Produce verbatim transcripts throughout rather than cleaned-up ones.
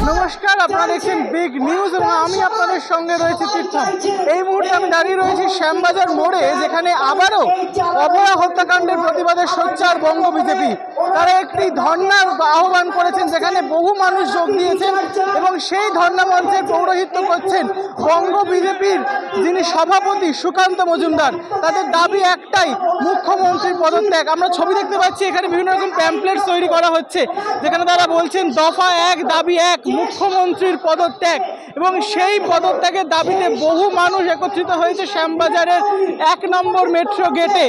নমস্কার, আপনারা দেখছেন বিগ নিউজ এবং আমি আপনাদের সঙ্গে রয়েছি তীর্থম। এই মুহূর্তে আমি দাঁড়িয়ে রয়েছি শ্যামবাজার মোড়ে, যেখানে আবারও অভয়া হত্যাকাণ্ডের প্রতিবাদে সোচ্চার বঙ্গ বিজেপি। তারা একটি ধর্নার আহ্বান করেছেন, যেখানে বহু মানুষ যোগ দিয়েছেন এবং সেই ধর্না মঞ্চের পৌরোহিত্য করছেন বঙ্গ বিজেপির যিনি সভাপতি সুকান্ত মজুমদার। তাদের দাবি একটাই, মুখ্যমন্ত্রীর পদত্যাগ। আমরা ছবি দেখতে পাচ্ছি, এখানে বিভিন্ন রকম প্যাম্পলেটস তৈরি করা হচ্ছে, যেখানে তারা বলছেন দফা এক, দাবি এক, মুখ্যমন্ত্রীর পদত্যাগ। এবং সেই পদত্যাগের দাবিতে বহু মানুষ একত্রিত হয়েছে শ্যামবাজারের এক নম্বর মেট্রো গেটে।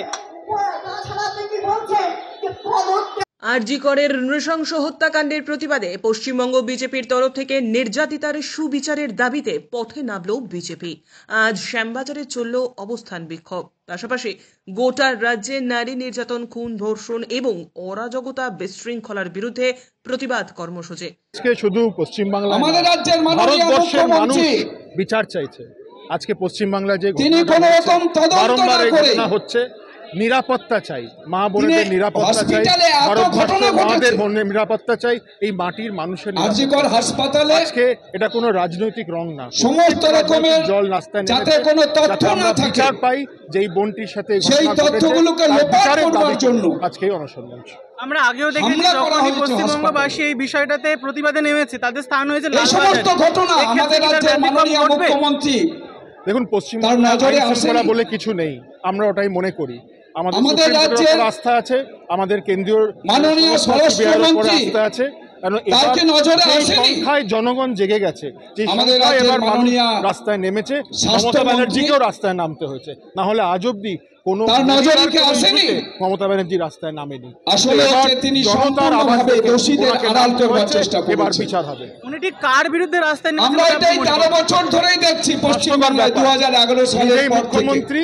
আরজি করের নৃশংস হত্যাকাণ্ডের প্রতিবাদে পশ্চিমবঙ্গ বিজেপির তরফ থেকে নির্যাতিতার সুবিচারের দাবিতে পথে নামল বিজেপি। আজ শ্যামবাজারে চলল অবস্থান বিক্ষোভ। পাশাপাশি গোটা রাজ্যে নারী নির্যাতন, খুন, ধর্ষণ এবং অরাজকতা বিশৃঙ্খলার বিরুদ্ধে প্রতিবাদ কর্মসূচি। আজকে শুধু পশ্চিমবাংলা, আমাদের রাজ্যের ভারতবর্ষের মানুষ বিচার চাইছে। আজকে পশ্চিমবাংলায় যে বারংবার এই ঘটনা হচ্ছে, নিরাপত্তা চাই, মা বোনেদের নিরাপত্তা চাই, ভারতবর্ষের মাদের বোনের নিরাপত্তা চাই, এই মাটির মানুষের হাসপাতালে। আজকে এটা কোনো রাজনৈতিক রং না, সমস্ত রকমের জল রাস্তায় যাতে কোনো তথ্য না থাকে, বিচার পাই যে এই বোনটির সাথে সেই তথ্যগুলোকে লোপাট করবার জন্য আজকে অনশন মঞ্চ। আমরা আগেও দেখেছি যখনই পশ্চিমবঙ্গবাসী এই বিষয়টাতে প্রতিবাদে নেমেছে, তাদের স্থান হয়েছে এই সমস্ত ঘটনা আমাদের রাজ্যের মাননীয় মুখ্যমন্ত্রী। দেখুন, পশ্চিমবঙ্গ বলে কিছু নেই, আমরা ওটাই মনে করি। আমাদের রাজ্যের আস্থা আছে, আমাদের কেন্দ্রীয় মাননীয় স্বরাষ্ট্রমন্ত্রী আস্থা আছে, কারণ সংখ্যায় জনগণ জেগে গেছে, যে সংখ্যায় এবার মানুষ রাস্তায় নেমেছে। মমতা ব্যানার্জিকেও রাস্তায় নামতে হয়েছে, না হলে আজ অব্দি কোনো মমতা ব্যানার্জি রাস্তায় নামেনি। জনতার আওয়াজে এবার বিচার হবে। উনি ঠিক কার বিরুদ্ধে রাস্তায় নেমেছেন? আমরা এটাই তেরো বছর ধরেই দেখছি পশ্চিমবাংলায়। দু হাজার এগারো সালের মুখ্যমন্ত্রী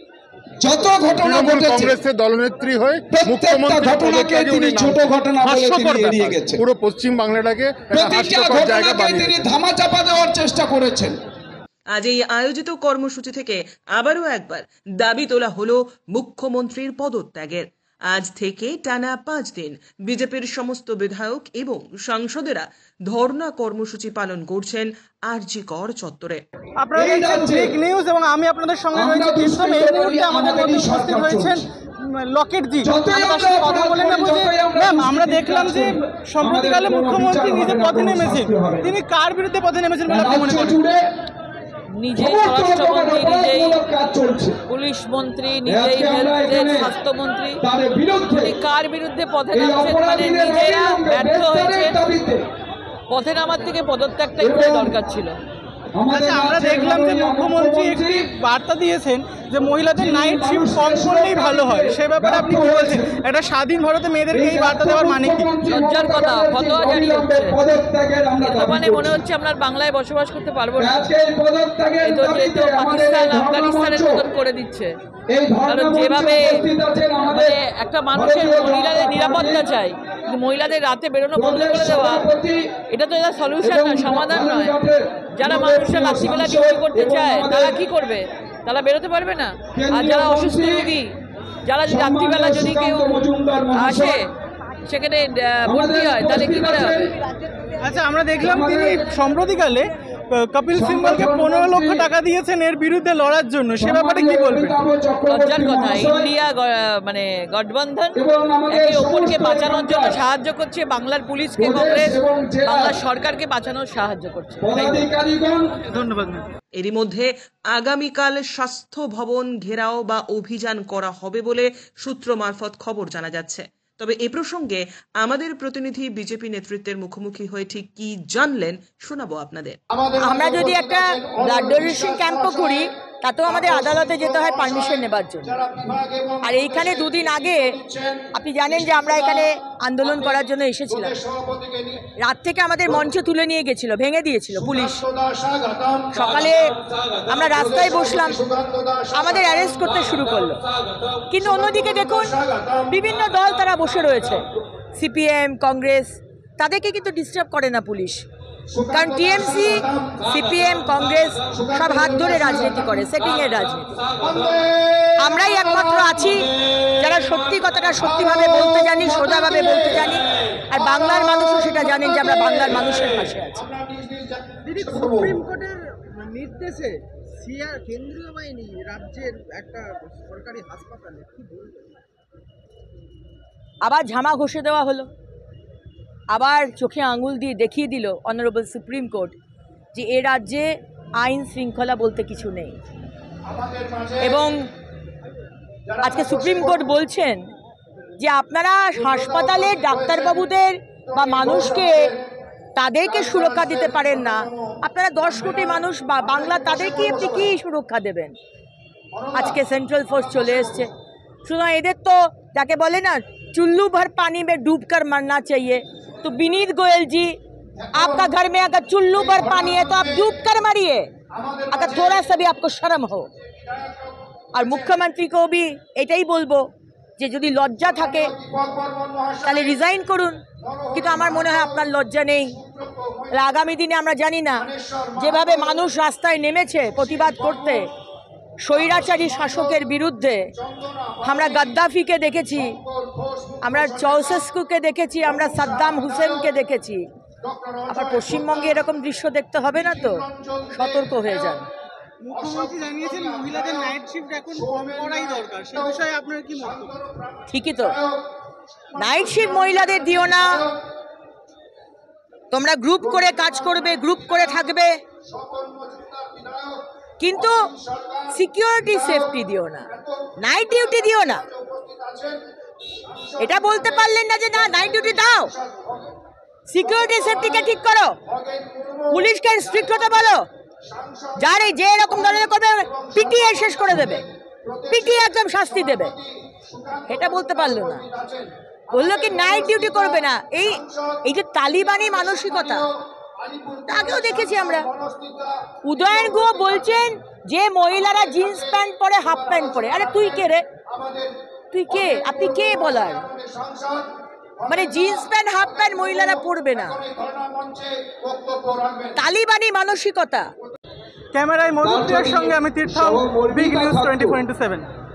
যত ঘটনা ঘটেছে, কংগ্রেসের দলনেত্রী হয়ে প্রত্যেকটা ঘটনাকে তিনি ছোট ঘটনা বলে তিনি এড়িয়ে গেছেন। পুরো পশ্চিম বাংলাটাকে প্রতিটা ঘটনাকে তিনি ধামাচাপা দেওয়ার চেষ্টা করেছেন। আজ এই আয়োজিত কর্মসূচি থেকে আবারও একবার দাবি তোলা হলো মুখ্যমন্ত্রীর পদত্যাগের। আজ থেকে টানা পাঁচ দিন বিজেপির সমস্ত বিধায়ক এবং সাংসদেরা ধর্ণা কর্মসূচি পালন করছেন আরজি কর চত্বরে। আপনারা দেখছেন বিগ নিউজ এবং আমি আপনাদের সঙ্গে রয়েছি তীর্থম। এই মুহূর্তে আমাদের মধ্যে উপস্থিত হয়েছেন লকেটজি। কথা বলে নেব যে ম্যাম, আমরা দেখলাম যে সম্প্রতিকালে মুখ্যমন্ত্রী নিজে পথে নেমেছেন, তিনি কার বিরুদ্ধে পথে নেমেছেন বলে আপনি মনে করেন? নিজেই স্বরাষ্ট্রমন্ত্রী, নিজেই পুলিশ মন্ত্রী, নিজেই হেলথ স্বাস্থ্যমন্ত্রী, উনি কার বিরুদ্ধে পথে নামছেন? মানে নিজেরা ব্যর্থ হয়েছে। পথে নামার থেকে পদত্যাগটাই করে দরকার ছিল। আচ্ছা, আমরা দেখলাম যে মুখ্যমন্ত্রী একটি বার্তা দিয়েছেন যে মহিলাদের নাইট শিফট কম করলেই ভালো হয়। সে ব্যাপারে আপনি কি বলছেন? একটা স্বাধীন ভারতে মেয়েদেরকে এই বার্তা দেওয়ার মানে কি? লজ্জার কথা, ফতোয়া জারি হচ্ছে। মানে মনে হচ্ছে আমরা বাংলায় বসবাস করতে পারবো না। তো যেহেতু পাকিস্তান আফগানিস্তানের মতন করে দিচ্ছে, কারণ যেভাবে মানে একটা মানুষের মহিলাদের নিরাপত্তা চাই, কিন্তু মহিলাদের রাতে বেরোনো বন্ধ করে দেওয়া, এটা তো এটা সলিউশন নয়, সমাধান নয়। যারা মানুষরা রাত্রিবেলা ডিউটি করতে চায় তারা কি করবে? তারা বেরোতে পারবে না। আর যারা অসুস্থ রোগী, যারা রাত্রিবেলা যদি কেউ আসে সেখানে ভর্তি হয়, তাহলে কি করে হবে? আচ্ছা, আমরা দেখলাম তিনি সম্প্রতিকালে কপিল সিব্বলকে পনেরো লক্ষ টাকা দিয়েছেন এর বিরুদ্ধে লড়ার জন্য, সে ব্যাপারে কি বলবেন? লজ্জার কথা। ইন্ডিয়া মানে গঠবন্ধন একে অপরকে বাঁচানোর জন্য সাহায্য করছে, বাংলার পুলিশকে কংগ্রেস, বাংলার সরকারকে বাঁচানোর সাহায্য করছে। ধন্যবাদ। এরই মধ্যে আগামীকাল স্বাস্থ্য ভবন ঘেরাও বা অভিযান করা হবে বলে সূত্র মারফত খবর জানা যাচ্ছে। তবে এ প্রসঙ্গে আমাদের প্রতিনিধি বিজেপি নেতৃত্বের মুখোমুখি হয়ে ঠিক কি জানলেন শোনাবো আপনাদের। আমরা যদি একটা ব্লাড ডোনেশন ক্যাম্পও করি, তাতেও আমাদের আদালতে যেতে হয় পারমিশন নেবার জন্য। আর এইখানে দুদিন আগে আপনি জানেন যে আমরা এখানে আন্দোলন করার জন্য এসেছিলাম। রাত থেকে আমাদের মঞ্চ তুলে নিয়ে গেছিল, ভেঙে দিয়েছিল পুলিশ। সকালে আমরা রাস্তায় বসলাম, আমাদের অ্যারেস্ট করতে শুরু করলো। কিন্তু অন্যদিকে দেখুন, বিভিন্ন দল তারা বসে রয়েছে, সিপিএম, কংগ্রেস, তাদেরকে কিন্তু ডিস্টার্ব করে না পুলিশ। কারণ টিএমসি, সিপিএম, কংগ্রেস সব হাত ধরে রাজনীতি করে, সেটিংয়ের রাজনীতি। আমরাই একমাত্র আছি যারা সত্যি কথাটা সত্যিভাবে বলতে জানি, সোজাভাবে বলতে জানি, আর বাংলার মানুষও সেটা জানেন যে আমরা বাংলার মানুষের পাশে আছি। দিদি, সুপ্রিম কোর্টের নির্দেশে সিআর কেন্দ্রীয় বাহিনী রাজ্যের একটা সরকারি হাসপাতালে কি বলবেন? আবার ঝামা ঘষে দেওয়া হলো, আবার চোখে আঙুল দিয়ে দেখিয়ে দিল অনারেবল সুপ্রিম কোর্ট যে এ রাজ্যে আইন শৃঙ্খলা বলতে কিছু নেই। এবং আজকে সুপ্রিম কোর্ট বলছেন যে আপনারা হাসপাতালে ডাক্তারবাবুদের বা মানুষকে তাদেরকে সুরক্ষা দিতে পারেন না, আপনারা দশ কোটি মানুষ বা বাংলা তাদেরকে আপনি কী সুরক্ষা দেবেন? আজকে সেন্ট্রাল ফোর্স চলে এসছে। সুতরাং এদের তো যাকে বলে না चुल्लू भर पानी में डूब कर मरना चाहिए। तो विनीत गोयल जी, आपका घर में अगर चुल्लू भर पानी है तो आप डूब कर मरिए, अगर थोड़ा सा भी आपको शर्म हो। और मुख्यमंत्री को भी एटाई बोलबो যে যদি লজ্জা থাকে তাহলে রিজাইন করুন, কিন্তু আমার মনে হয় আপনার লজ্জা নেই। আগামী দিনে আমরা জানি না যেভাবে মানুষ রাস্তায় নেমেছে প্রতিবাদ করতে স্বৈরাচারী শাসকের বিরুদ্ধে, আমরা গাদ্দাফিকে দেখেছি, আমরা চাউসেস্কুকে দেখেছি, আমরা সাদ্দাম হুসেনকে দেখেছি। আবার পশ্চিমবঙ্গে এরকম দৃশ্য দেখতে হবে না তো, সতর্ক হয়ে যান। মুখ্যমন্ত্রী জানিয়েছেন মহিলাদের নাইট শিফট এখন কম করাই দরকার, সেই বিষয়ে আপনার কি মন্তব্য? ঠিকই তো, নাইট শিফট মহিলাদের দিও না, তোমরা গ্রুপ করে কাজ করবে, গ্রুপ করে থাকবে, কিন্তু সিকিউরিটি সেফটি দিও না, নাইট ডিউটি দিও না। এটা বলতে পারলেন না যে না নাইট ডিউটি দাও, সিকিউরিটি সেফটিকে ঠিক করো, পুলিশকে স্ট্রিক্ট হতে বলো, যার এই যে এরকম ধরনের করবে পিটিয়ে শেষ করে দেবে, পিটিয়ে একদম শাস্তি দেবে, এটা বলতে পারলো না। বললো কি নাইট ডিউটি করবে না। এই এই যে তালিবানি মানসিকতা আগেও দেখেছি আমরা। উদয়ন গুহ বলছেন যে মহিলারা জিন্স প্যান্ট পরে, হাফ প্যান্ট পরে। আরে তুই কে রে, তুই কে, আপনি কে বলার? মানে জিন্স প্যান্ট হাফ প্যান্ট মহিলারা পরবে না, তালিবানি মানসিকতা। ক্যামেরায় মধুপ্রিয়ার সঙ্গে আমি Tirtha, big news twenty four into seven.